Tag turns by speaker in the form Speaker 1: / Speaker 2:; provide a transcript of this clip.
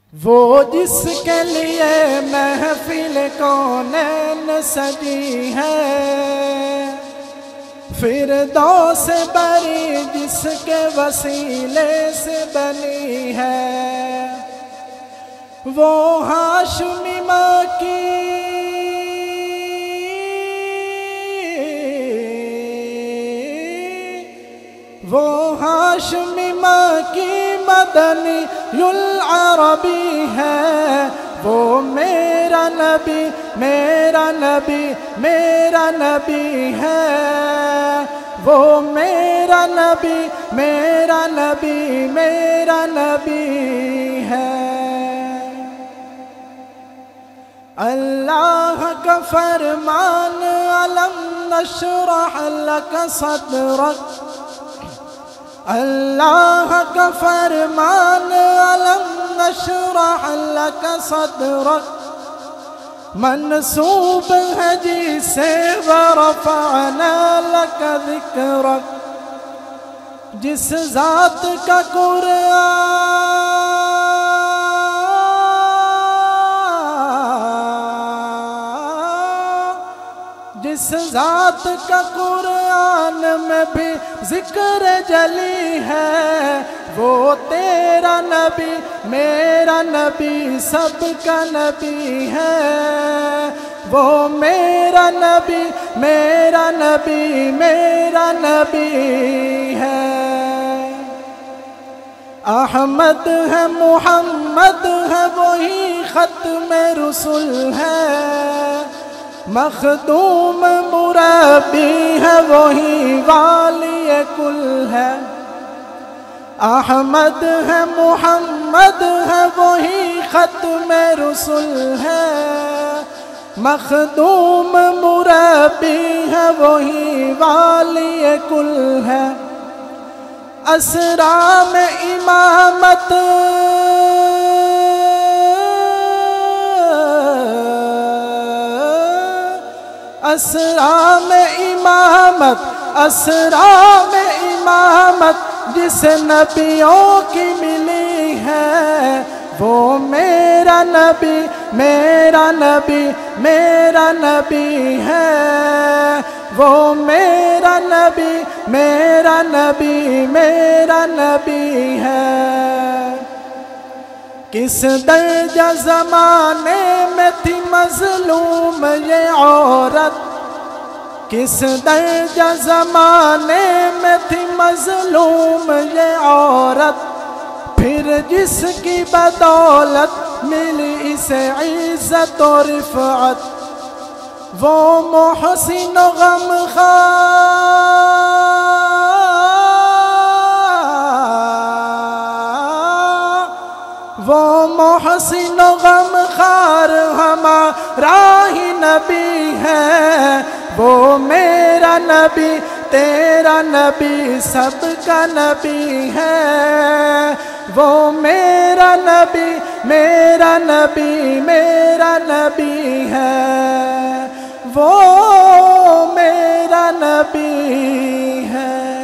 Speaker 1: وہ جس کے لیے محفل کونین سجی ہے، فردوس بری جس کے وسیلے سے بنی ہے، وہ ہاشمی ماں کی مدنی العربی ہے، وہ میرا نبی میرا نبی میرا نبی ہے، وہ میرا نبی میرا نبی میرا نبی ہے۔ اللہ کا فرمان علم نشرح لک صدرک، اللہ کا فرمان علم نشرح لک صدرک منسوب ہے جسے ورفعنا لک ذکرک، جس ذات کا قرآن میں بھی ذکر جلی ہے، وہ تیرا نبی میرا نبی سب کا نبی ہے، وہ میرا نبی میرا نبی میرا نبی ہے۔ احمد ہے محمد ہے وہی ختم رسول ہے، مخدوم مربی ہے وہی والی کل ہے، احمد ہے محمد ہے وہی ختم رسول ہے، مخدوم مربی ہے وہی والی کل ہے، اسرا میں امامت اسرا میں امامت جس نبیوں کی ملی ہے، وہ میرا نبی میرا نبی میرا نبی ہے، وہ میرا نبی میرا نبی میرا نبی ہے۔ کس درجہ زمانے میں تھی مظلوم یہ عورت، کس درجہ زمانے میں تھی مظلوم یہ عورت، پھر جس کی بدولت ملی اسے عزت و رفعت، وہ محسن و غمخوار ہمارا ہی نبی ہے، وہ میرا نبی تیرا نبی سب کا نبی ہے، وہ میرا نبی میرا نبی میرا نبی ہے، وہ میرا نبی ہے۔